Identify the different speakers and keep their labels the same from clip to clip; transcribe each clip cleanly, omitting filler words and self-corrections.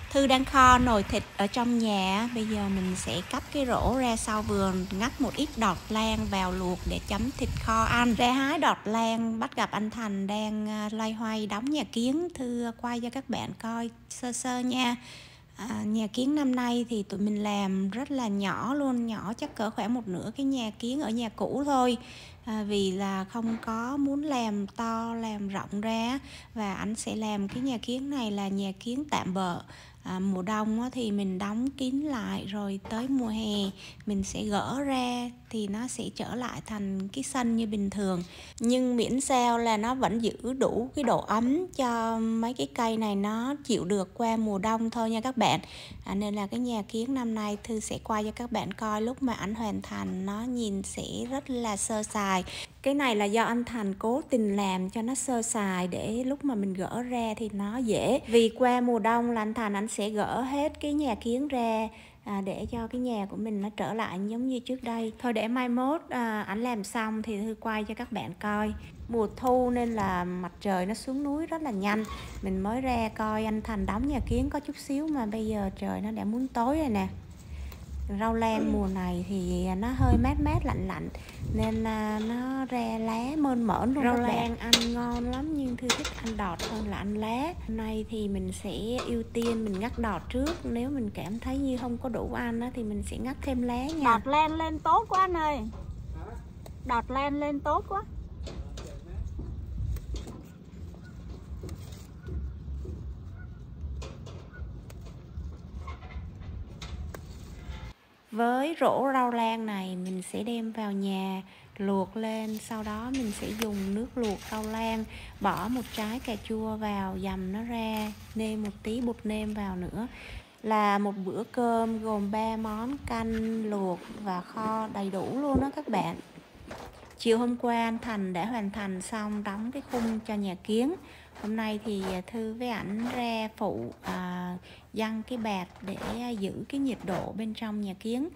Speaker 1: Thư đang kho nồi thịt ở trong nhà. Bây giờ mình sẽ cắt cái rổ ra sau vườn, ngắt một ít đọt lan vào luộc để chấm thịt kho ăn. Ra hái đọt lan, bắt gặp anh Thành đang loay hoay đóng nhà kiến. Thư quay cho các bạn coi sơ sơ nha. Nhà kiến năm nay thì tụi mình làm rất là nhỏ luôn, nhỏ chắc cỡ khoảng một nửa cái nhà kiến ở nhà cũ thôi. Vì là không có muốn làm to làm rộng ra, và anh sẽ làm cái nhà kiến này là nhà kiến tạm bợ. Mùa đông thì mình đóng kín lại, rồi tới mùa hè mình sẽ gỡ ra thì nó sẽ trở lại thành cái sân như bình thường, nhưng miễn sao là nó vẫn giữ đủ cái độ ấm cho mấy cái cây này nó chịu được qua mùa đông thôi nha các bạn. Nên là cái nhà kiến năm nay Thư sẽ quay cho các bạn coi lúc mà ảnh hoàn thành, nó nhìn sẽ rất là sơ sài. Cái này là do anh Thành cố tình làm cho nó sơ sài để lúc mà mình gỡ ra thì nó dễ. Vì qua mùa đông là anh Thành anh sẽ gỡ hết cái nhà kiến ra để cho cái nhà của mình nó trở lại giống như trước đây. Thôi để mai mốt ảnh làm xong thì Thư quay cho các bạn coi. Mùa thu nên là mặt trời nó xuống núi rất là nhanh. Mình mới ra coi anh Thành đóng nhà kiến có chút xíu mà bây giờ trời nó đã muốn tối rồi nè. Rau lan mùa này thì nó hơi mát mát lạnh lạnh nên là nó ra lá mơn mởn luôn. Rau lan ăn ngon lắm nhưng Thư thích ăn đọt hơn là ăn lá. Hôm nay thì mình sẽ ưu tiên mình ngắt đọt trước, nếu mình cảm thấy như không có đủ ăn thì mình sẽ ngắt thêm lá nha.
Speaker 2: Đọt lan lên tốt quá anh ơi. Đọt lan lên tốt quá.
Speaker 1: Với rổ rau lan này mình sẽ đem vào nhà luộc lên, sau đó mình sẽ dùng nước luộc rau lan, bỏ một trái cà chua vào, dầm nó ra, nêm một tí bột nêm vào nữa, là một bữa cơm gồm 3 món canh, luộc và kho đầy đủ luôn đó các bạn. Chiều hôm qua anh Thành đã hoàn thành xong đóng cái khung cho nhà kiến. Hôm nay thì Thư với ảnh ra phụ giăng cái bạt để giữ cái nhiệt độ bên trong nhà kiến.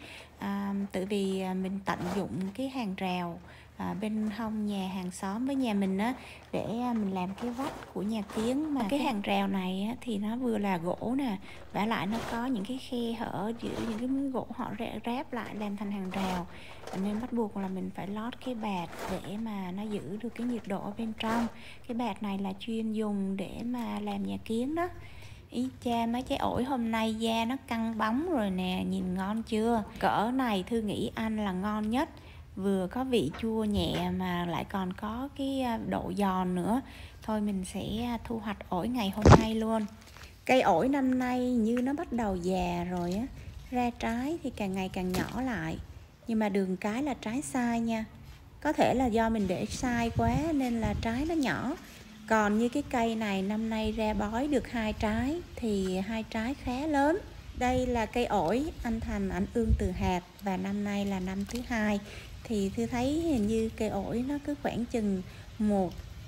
Speaker 1: Tự vì mình tận dụng cái hàng rào bên hông nhà hàng xóm với nhà mình để mình làm cái vách của nhà kiến. Mà cái hàng rào này thì nó vừa là gỗ nè, vả lại nó có những cái khe hở giữa những cái miếng gỗ họ ráp lại làm thành hàng rào, nên bắt buộc là mình phải lót cái bạt để mà nó giữ được cái nhiệt độ ở bên trong. Cái bạt này là chuyên dùng để mà làm nhà kiến đó. Ý cha, mấy trái ổi hôm nay da nó căng bóng rồi nè, nhìn ngon chưa? Cỡ này Thư nghĩ ăn là ngon nhất, vừa có vị chua nhẹ mà lại còn có cái độ giòn nữa. Thôi mình sẽ thu hoạch ổi ngày hôm nay luôn. Cây ổi năm nay như nó bắt đầu già rồi á, ra trái thì càng ngày càng nhỏ lại, nhưng mà đường cái là trái sai nha. Có thể là do mình để sai quá nên là trái nó nhỏ. Còn như cái cây này năm nay ra bói được 2 trái thì 2 trái khá lớn. Đây là cây ổi anh Thành ảnh ươm từ hạt và năm nay là năm thứ 2. Thì Thư thấy hình như cây ổi nó cứ khoảng chừng 1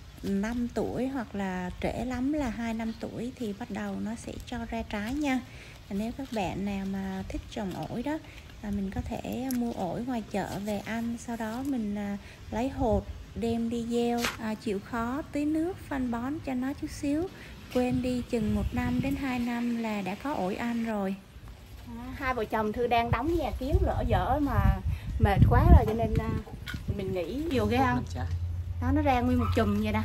Speaker 1: năm tuổi hoặc là trễ lắm là 2 năm tuổi thì bắt đầu nó sẽ cho ra trái nha. Nếu các bạn nào mà thích trồng ổi đó, mình có thể mua ổi ngoài chợ về ăn, sau đó mình lấy hột đem đi gieo, chịu khó tưới nước phân bón cho nó chút xíu, quên đi chừng 1 năm đến 2 năm là đã có ổi ăn rồi. Hai vợ chồng Thư đang đóng nhà kiến lỡ dở mà mệt quá rồi cho nên mình nghĩ nhiều ghê không? Đó, nó ra nguyên một chùm vậy nè,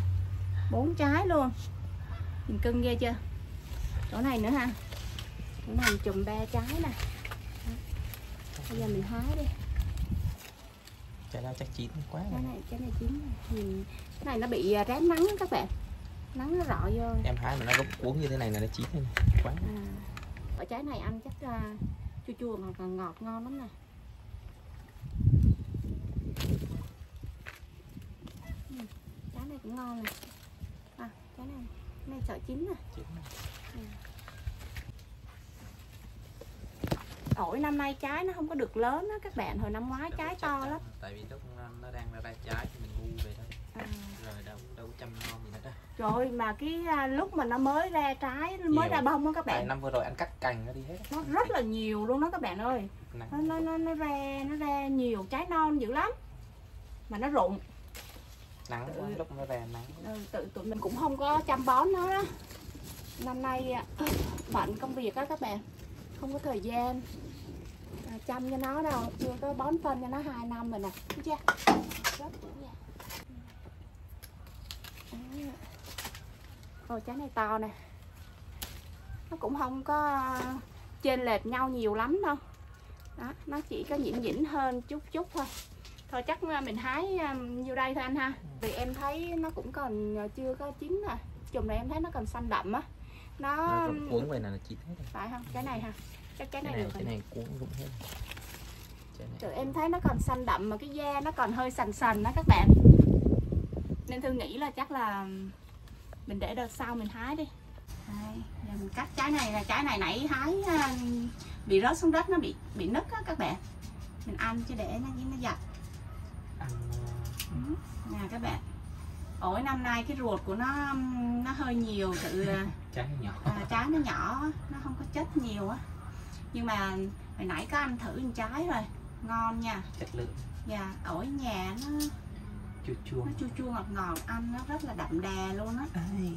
Speaker 1: 4 trái luôn, nhìn cưng ghê chưa? Chỗ này nữa ha, chỗ này chùm 3 trái nè. Bây giờ mình hái đi.
Speaker 3: Trái nào chắc chín quá rồi.
Speaker 1: Trái này chín rồi. Nhìn cái này nó bị rám nắng các bạn, nắng nó rọi vô.
Speaker 3: Em hái mà nó có cuốn như thế này là nó chín rồi quá.
Speaker 1: Ở trái này ăn chắc chua chua mà còn ngọt ngon lắm nè. Trái này cũng ngon nè. Trái này sợ chín nè. Ổi năm nay trái nó không có được lớn đó các bạn, hồi năm ngoái trái to lắm.
Speaker 3: Tại vì lúc nó đang ra trái thì mình bu về thôi. Rồi đâu có chăm nom gì nữa đó.
Speaker 1: Trời ơi, mà cái lúc mà nó mới ra trái, mới ra bông đó các bạn.
Speaker 3: Năm vừa rồi anh cắt cành nó đi hết.
Speaker 1: Nó rất là nhiều luôn đó các bạn ơi. Nó ra nhiều trái non dữ lắm. Mà nó rụng.
Speaker 3: Nắng quá, lúc nó ra nắng.
Speaker 1: Tụi mình cũng không có chăm bón nó đó. năm nay bận công việc á các bạn, không có thời gian chăm cho nó đâu, chưa có bón phân cho nó 2 năm rồi nè, thấy chưa? Rồi trái này to nè, nó cũng không có chênh lệch nhau nhiều lắm đâu, đó, nó chỉ có nhỉnh hơn chút thôi. Thôi chắc mình hái nhiêu đây thôi anh ha, vì em thấy nó cũng còn chưa có chín nè, chùm này em thấy nó còn xanh đậm á, nó
Speaker 3: cuốn về này là chị thấy
Speaker 1: phải không? Cái này ha, cái này được
Speaker 3: cái này cuốn rụng hết.
Speaker 1: Tụi em thấy nó còn xanh đậm mà cái da nó còn hơi sần sần đó các bạn, nên Thư nghĩ là chắc là mình để đợt sau mình hái đi. Đây, giờ mình cắt trái này, là trái này nãy hái bị rớt xuống đất, nó bị nứt á các bạn, mình ăn chứ để nó dập. Nè các bạn, ổi năm nay cái ruột của nó hơi nhiều,
Speaker 3: trái nhỏ,
Speaker 1: trái nó nhỏ, nó không có chất nhiều á, nhưng mà hồi nãy có ăn thử một trái rồi, ngon nha,
Speaker 3: chất lượng.
Speaker 1: Dạ, ổi nhà nó chua ngọt ngọt, ăn nó rất là đậm đà luôn á.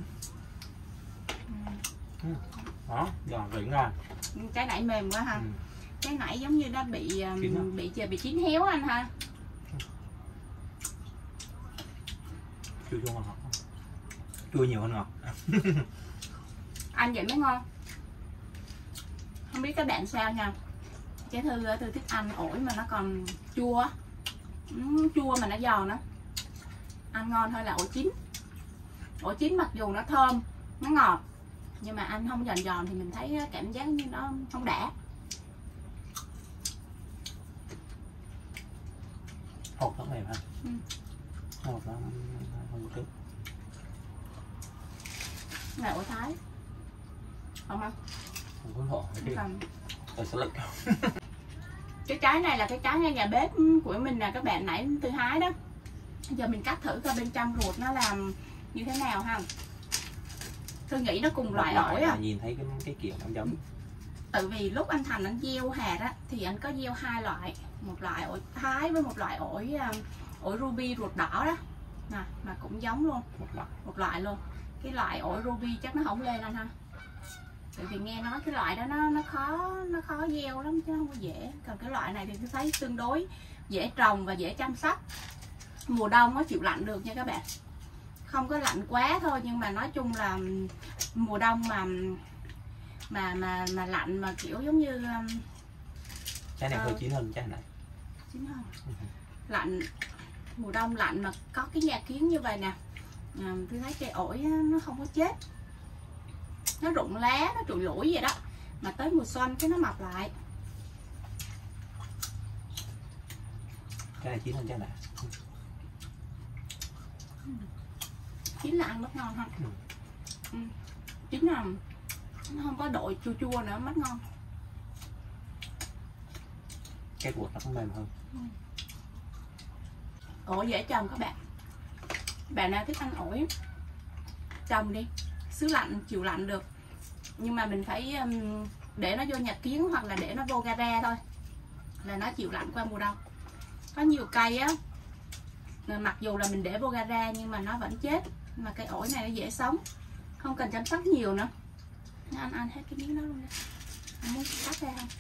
Speaker 3: Đó, giòn vị ngon.
Speaker 1: Trái nãy mềm quá ha. Trái nãy giống như nó bị chín héo anh ha.
Speaker 3: Chua ngọt. Chua nhiều hơn ngọt.
Speaker 1: Ăn vậy mới ngon. Không biết các bạn sao nha. Trái Thư thích ăn ổi mà nó còn chua. Chua mà nó giòn đó. Ăn ngon hơn là ổi chín. Ổi chín mặc dù nó thơm, nó ngọt, nhưng mà ăn không giòn thì mình thấy cảm giác như nó không đã.
Speaker 3: Hột nó mềm ha. Hột nó không cứng.
Speaker 1: Này ổi Thái. Không không?
Speaker 3: Không có hột cái rồi sẽ lực.
Speaker 1: Cái trái này là cái trái ngay nhà bếp của mình nè các bạn, nãy Thư hái đó. Giờ mình cắt thử coi bên trong ruột nó làm như thế nào ha. Thư nghĩ nó cùng loại ổi à.
Speaker 3: Nhìn thấy cái kiểu nó giống.
Speaker 1: Tại vì lúc anh Thành anh gieo hạt á thì anh có gieo 2 loại, một loại ổi Thái với một loại ổi ruby ruột đỏ đó. Nè, mà cũng giống luôn. Một loại luôn. Cái loại ổi ruby chắc nó không lên anh ha. Tại vì nghe nói cái loại đó nó khó gieo lắm chứ không có dễ. Còn cái loại này thì tôi thấy tương đối dễ trồng và dễ chăm sóc. Mùa đông nó chịu lạnh được nha các bạn. Không có lạnh quá thôi, nhưng mà nói chung là mùa đông mà lạnh mà kiểu giống như
Speaker 3: trái này hơi chín hơn trái này.
Speaker 1: Chín hơn. Lạnh, mùa đông lạnh mà có cái nhà kiến như vậy nè. Tôi thấy cây ổi nó không có chết. Nó rụng lá, nó trụi lủi vậy đó. Mà tới mùa xuân cái nó mọc lại.
Speaker 3: Trái này chín hơn trái này.
Speaker 1: Chín là ăn rất ngon ha. Chín là nó không có độ chua chua nữa, rất ngon.
Speaker 3: Cái ruột nó cũng mềm hơn.
Speaker 1: Ổi dễ trồng các bạn. Bạn nào thích ăn ổi trồng đi, xứ lạnh chịu lạnh được, nhưng mà mình phải để nó vô nhà kiến hoặc là để nó vô gara thôi là nó chịu lạnh qua mùa đông. Có nhiều cây á, mặc dù là mình để vô gara nhưng mà nó vẫn chết. Mà cây ổi này nó dễ sống, không cần chăm sóc nhiều nữa. Anh ăn hết cái miếng đó luôn đi. Anh muốn cắt ra không?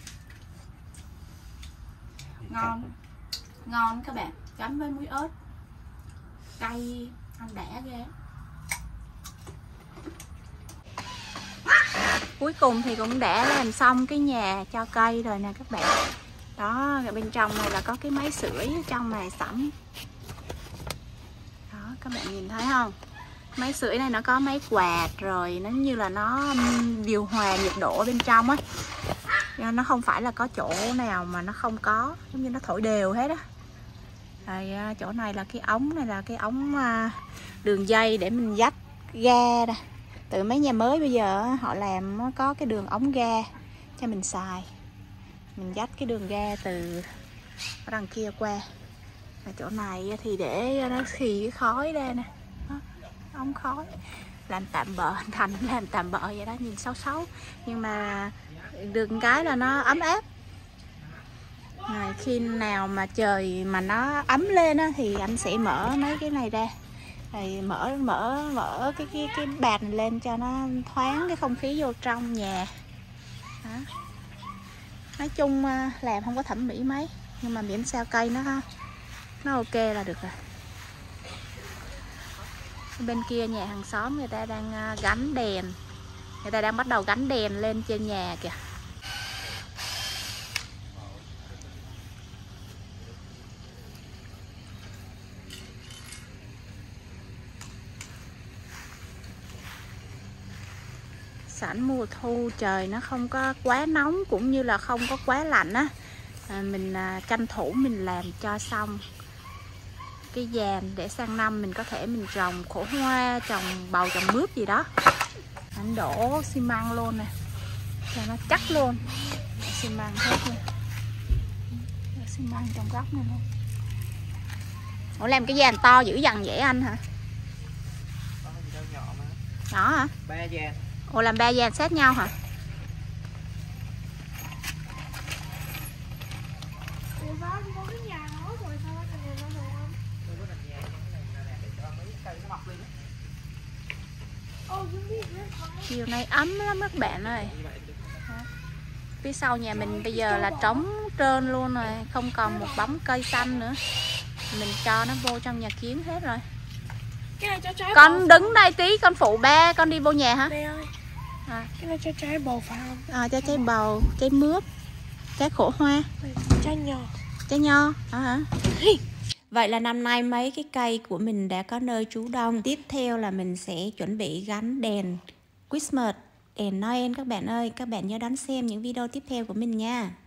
Speaker 1: Ngon, ngon các bạn, chấm với muối ớt, cay, ăn đã ghê. Cuối cùng thì cũng đã làm xong cái nhà cho cây rồi nè các bạn. Đó, bên trong này là có cái máy sưởi ở trong này sẵn. Đó, các bạn nhìn thấy không? Máy sưởi này nó có máy quạt rồi, nó như là nó điều hòa nhiệt độ ở bên trong á. Nó không phải là có chỗ nào mà nó không có, giống như nó thổi đều hết á. Rồi chỗ này là cái ống, này là cái ống đường dây để mình dắt ga nè. Từ mấy nhà mới bây giờ họ làm có cái đường ống ga cho mình xài. Mình dắt cái đường ga từ ở đằng kia qua. Và chỗ này thì để nó xì cái khói ra nè. Đó, ống khói. Làm tạm bợ, Thành làm tạm bợ vậy đó, nhìn xấu xấu. Nhưng mà được cái là nó ấm áp. Khi nào mà trời mà nó ấm lên á, thì anh sẽ mở mấy cái này ra Thì mở cái bạt này lên cho nó thoáng cái không khí vô trong nhà. Đó. Nói chung làm không có thẩm mỹ mấy, nhưng mà miễn sao cây nó ok là được rồi. Bên kia nhà hàng xóm người ta đang gắn đèn, người ta đang bắt đầu gắn đèn lên trên nhà kìa. Sẵn mùa thu trời nó không có quá nóng cũng như là không có quá lạnh á, mình tranh thủ mình làm cho xong cái giàn để sang năm mình có thể mình trồng khổ hoa, trồng bầu, trồng mướp gì đó. Anh đổ xi măng luôn nè cho nó chắc luôn, xi măng hết luôn, xi măng trong góc này luôn. Ủa làm cái giàn to dữ dằn vậy anh hả? Nhỏ hả?
Speaker 3: 3 giàn.
Speaker 1: Ủa làm 3 giàn sát nhau hả? Chiều nay ấm lắm các bạn ơi. Phía sau nhà mình bây giờ là trống trơn luôn rồi, không còn một bóng cây xanh nữa. Mình cho nó vô trong nhà kiến hết rồi.
Speaker 2: Cái này cho trái
Speaker 1: Con
Speaker 2: bầu.
Speaker 1: đứng đây tí, con phụ ba, con đi vô nhà hả?
Speaker 2: Đây ơi. Cái này cho trái bầu phải không?
Speaker 1: Cho trái bầu, trái mướp, trái khổ hoa,
Speaker 2: Trái nho.
Speaker 1: trái nho hả? Vậy là năm nay mấy cái cây của mình đã có nơi trú đông. Tiếp theo là mình sẽ chuẩn bị gắn đèn Christmas, đèn Noel các bạn ơi. Các bạn nhớ đón xem những video tiếp theo của mình nha.